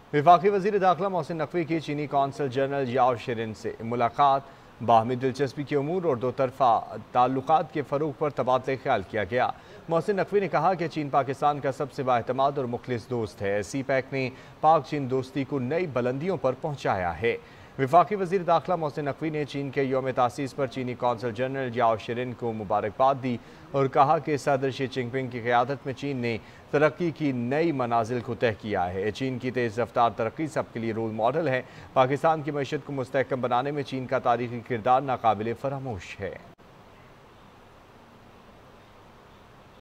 वफाकी वज़ीर दाखिला मोहसिन नकवी की चीनी कौंसल जनरल याओ शिरिन से मुलाकात, बाहमी दिलचस्पी के अमूर और दो तरफ़ा ताल्लुकात के फ़रोग़ पर तबादला ख्याल किया गया। मोहसिन नकवी ने कहा कि चीन पाकिस्तान का सबसे बाएतमाद और मुखलिस दोस्त है। सी पैक ने पाक चीन दोस्ती को नई बुलंदियों पर पहुँचाया है। वफाकी वज़ीर दाखिला मोहसिन नकवी ने चीन के यौम तासीस पर चीनी कौंसल जनरल याओ शिरिन को मुबारकबाद दी और कहा कि सदर शी जिनपिंग की क़यादत में चीन ने तरक्की की नई मनाजिल को तय किया है। चीन की तेज़ रफ्तार तरक्की सबके लिए रोल मॉडल है। पाकिस्तान की मईशत को मुस्तहकम बनाने में चीन का तारीख़ी किरदार नाकाबिले फरामोश है।